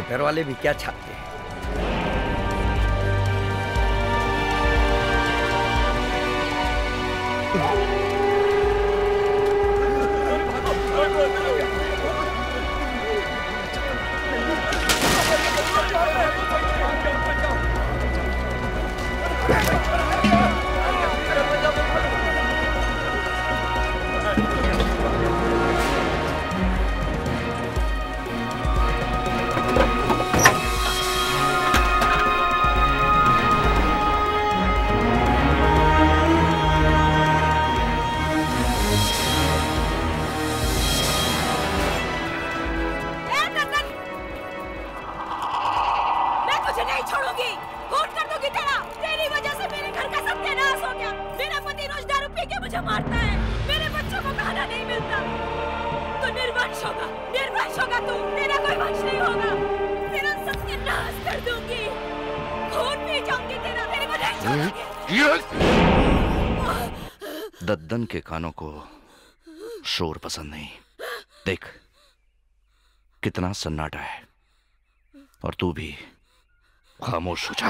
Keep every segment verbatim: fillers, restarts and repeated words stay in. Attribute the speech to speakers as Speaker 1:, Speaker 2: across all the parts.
Speaker 1: घर वाले भी क्या चाहते हैं।
Speaker 2: दद्दन के कानों को शोर पसंद नहीं। देख कितना सन्नाटा है और तू भी खामोश हो जा।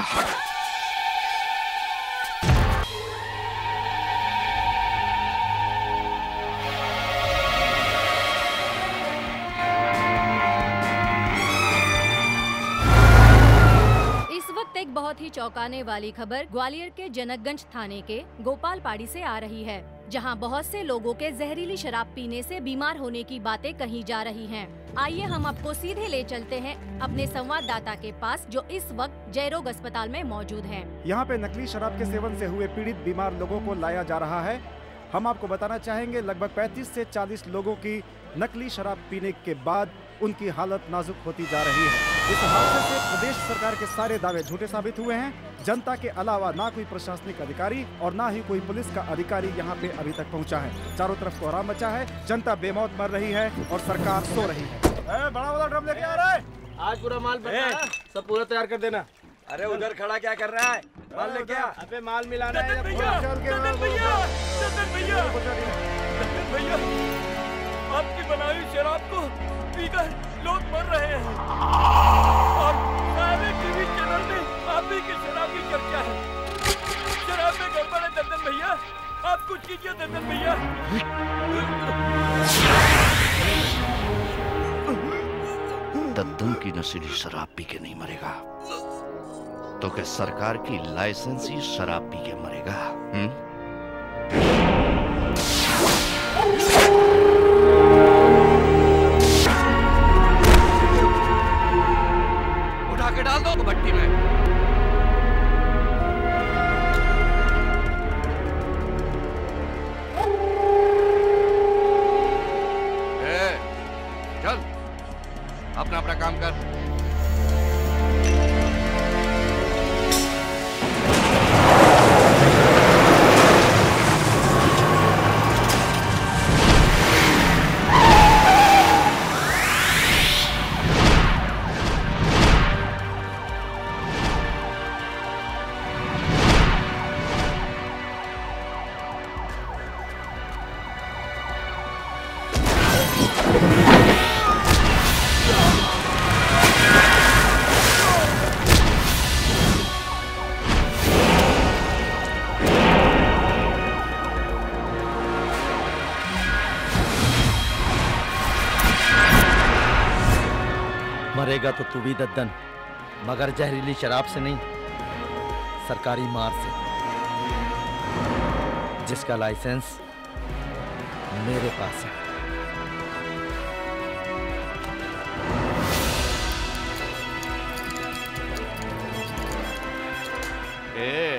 Speaker 3: एक बहुत ही चौंकाने वाली खबर ग्वालियर के जनकगंज थाने के गोपालपाड़ी से आ रही है, जहां बहुत से लोगों के जहरीली शराब पीने से बीमार होने की बातें कही जा रही हैं। आइए हम आपको सीधे ले चलते हैं अपने संवाददाता के पास, जो इस वक्त जयरोग अस्पताल में मौजूद हैं।
Speaker 4: यहाँ पे नकली शराब के सेवन से हुए पीड़ित बीमार लोगों को लाया जा रहा है। हम आपको बताना चाहेंगे लगभग पैंतीस से चालीस लोगों की नकली शराब पीने के बाद उनकी हालत नाजुक होती जा रही है। इस हादसे से प्रदेश सरकार के सारे दावे झूठे साबित हुए हैं। जनता के अलावा ना कोई प्रशासनिक अधिकारी और ना ही कोई पुलिस का अधिकारी यहाँ पे अभी तक पहुँचा है। चारों तरफ कोहराम मचा है, जनता बेमौत मर रही है और सरकार सो रही है। ए, बड़ा वाला ड्रम लेके आ रहा है।
Speaker 5: आज पूरा माल बना, सब पूरा तैयार कर देना।
Speaker 1: अरे उधर खड़ा क्या कर रहा है? माल लेके आ।
Speaker 5: अबे माल मिलाना है।
Speaker 6: भैया आपकी बनाई शराब को पीकर लोग मर रहे हैं और सारे टीवी चैनल में आप ही की शराब की चर्चा है। शराब में गड़बड़ है दद्दन भैया, आप कुछ कीजिए दद्दन भैया।
Speaker 2: दद्दन की नशीली शराब पी के नहीं मरेगा तो क्या सरकार की लाइसेंसी शराब पी के मरेगा? हुँ? उठा के डाल दो भट्टी में। ए, चल अपना अपना काम कर।
Speaker 5: मरेगा तो तू भी दद्दन, मगर जहरीली शराब से नहीं, सरकारी मार से, जिसका लाइसेंस मेरे पास है।
Speaker 2: ए,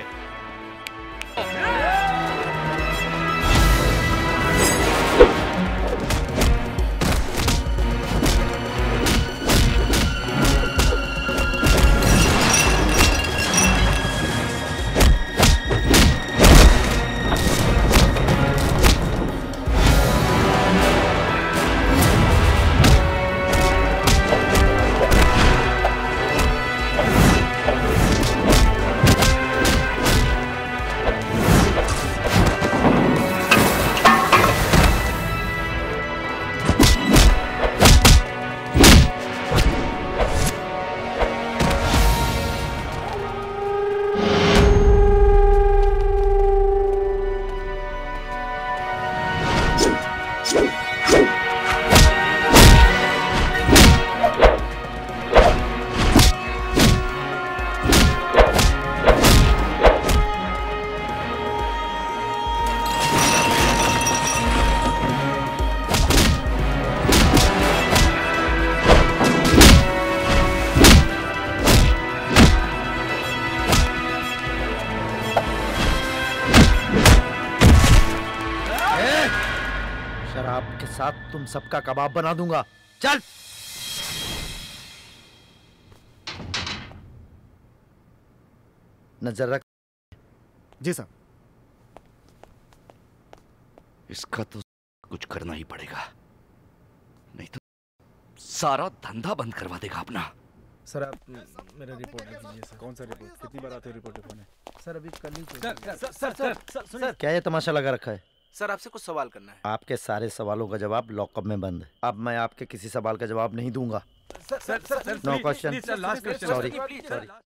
Speaker 5: शराब के साथ तुम सबका कबाब बना दूंगा। चल। नजर रख।
Speaker 4: जी साहब।
Speaker 2: इसका तो कुछ करना ही पड़ेगा, नहीं तो सारा धंधा बंद करवा देगा अपना।
Speaker 7: सर आप मेरा रिपोर्ट लिख दीजिए सर।
Speaker 4: कौन सा रिपोर्ट? कितनी बार आते हो रिपोर्ट लिखवाने?
Speaker 7: सर अभी कल ही
Speaker 6: sir sir sir sir sir सुनिए
Speaker 5: क्या ये तमाशा लगा रखा है?
Speaker 7: सर आपसे कुछ सवाल करना है।
Speaker 5: आपके सारे सवालों का जवाब लॉकअप में बंद है। अब मैं आपके किसी सवाल का जवाब नहीं दूंगा।
Speaker 6: Sir sir sir
Speaker 5: no question.
Speaker 6: Last question
Speaker 5: sorry
Speaker 6: sorry
Speaker 5: sorry